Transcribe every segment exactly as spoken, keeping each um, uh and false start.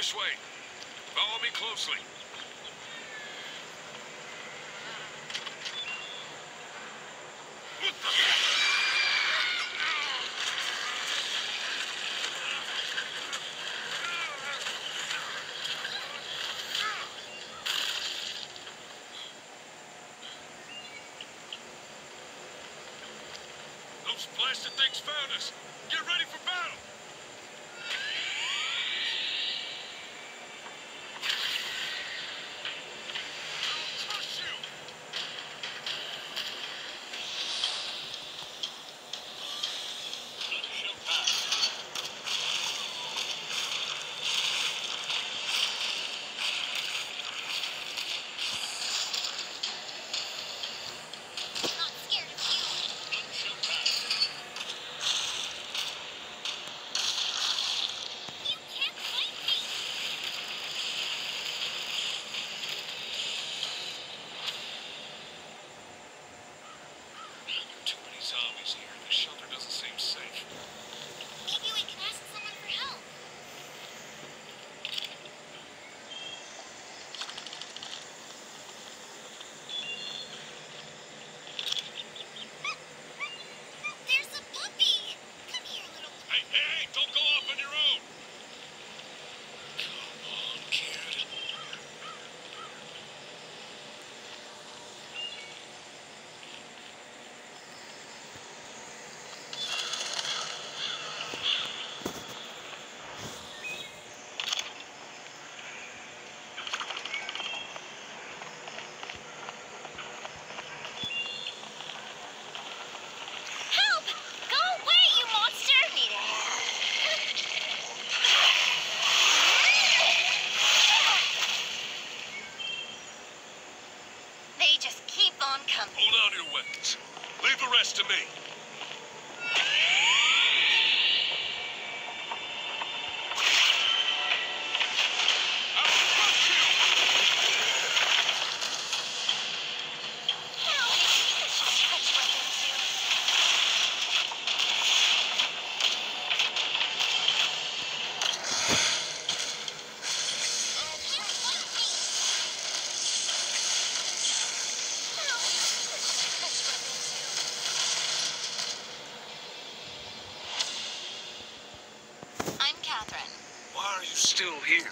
This way. Follow me closely. What the... Those blasted things found us. Get ready for battle. Zombies here. The shelter doesn't seem safe. Maybe we can ask someone for help. There's a puppy! Come here, little... Hey, hey, hey! Don't go off on your own! Come on, kid. They just keep on coming. Hold on to your weapons. Leave the rest to me. Why are you still here?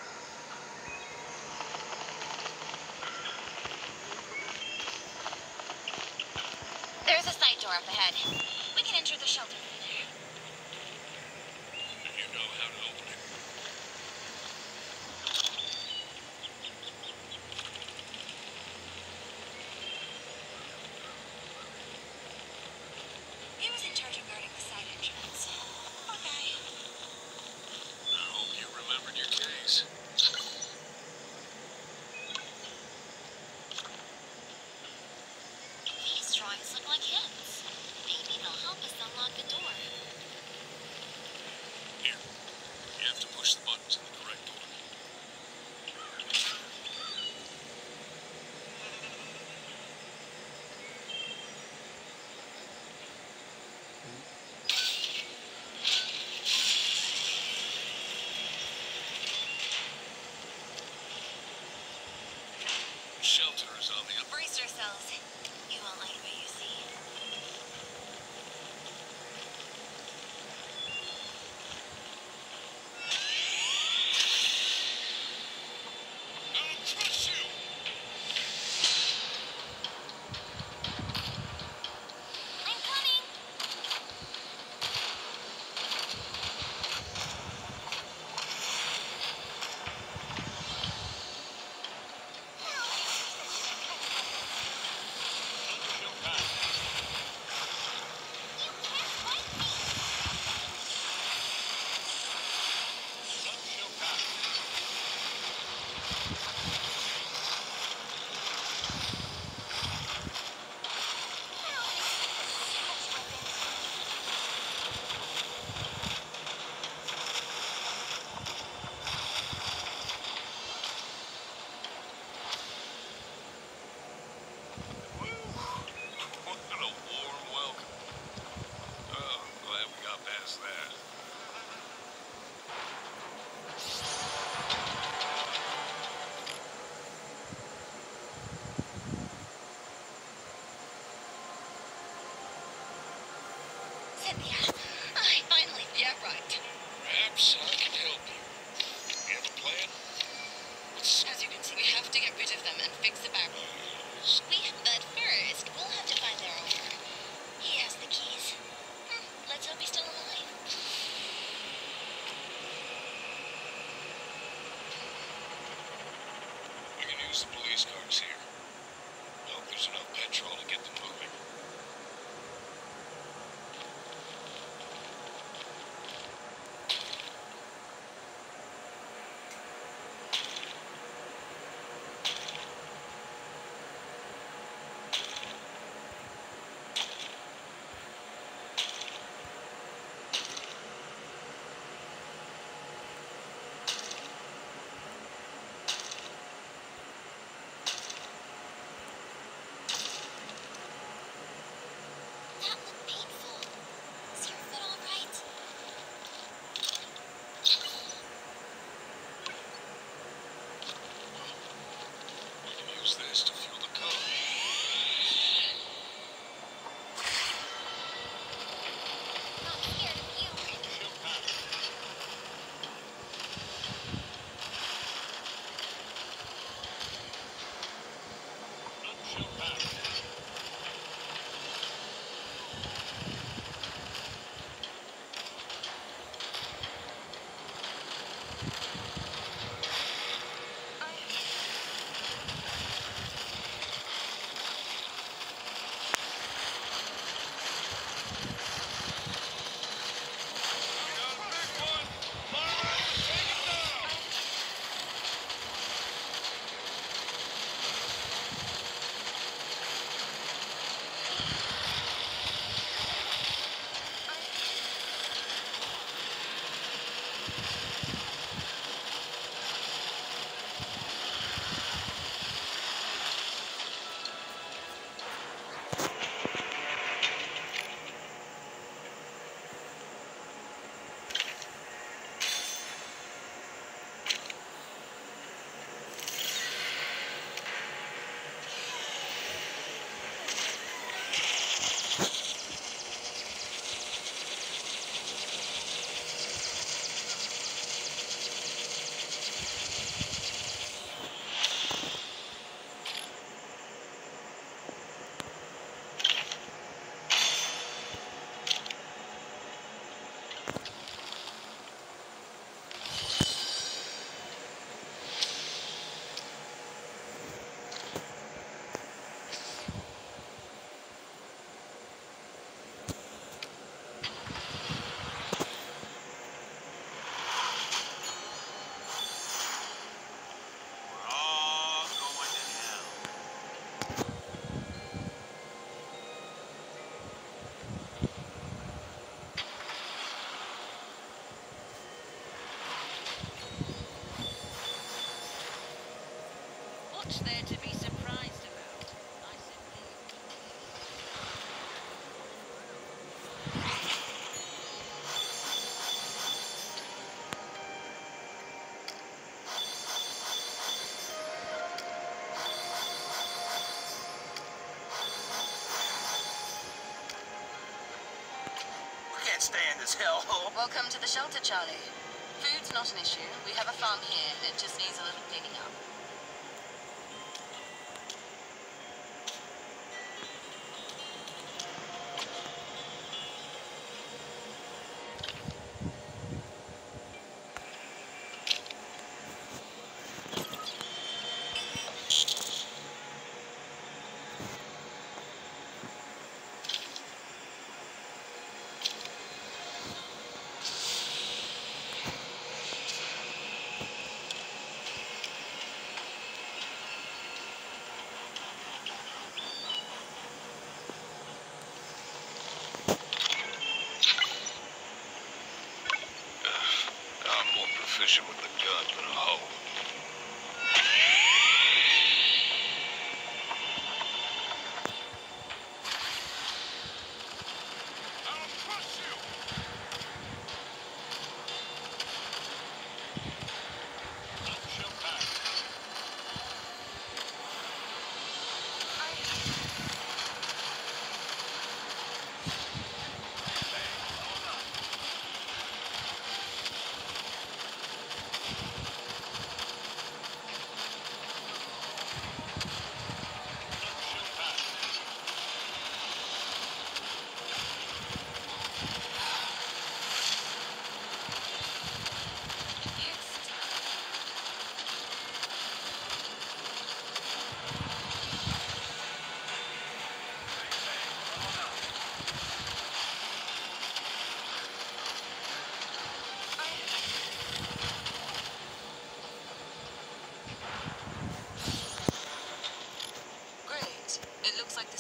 There's a side door up ahead. We can enter the shelter from there. You know how to open it. He was in charge of guarding the side entrance. Poor guy. I hope you remembered your case. These drawings look like hints. Maybe they'll help us unlock the door. get there. I finally, yeah, right. Perhaps I can help you. You have a plan? What's... As you can see, we have to get rid of them and fix the barrel. Uh, We, but first, we'll have to find their owner. He has the keys. Hmm, let's hope he's still alive. we can use the police cars here. Hope there's enough petrol to get them moving. That looked painful. Is your foot all right? We can use this to fuel the car. Not scared of you. What's there to be surprised about? I simply... We can't stay in this hellhole. Welcome to the shelter, Charlie. Food's not an issue. We have a farm here. It just needs a little cleaning up.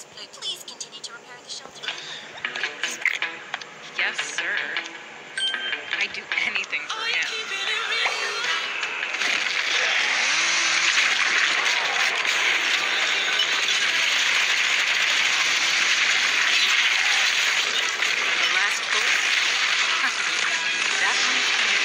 this place. Please continue to repair the shelter. Yes, sir. I'd do anything for him. The last bullet? That one's for me.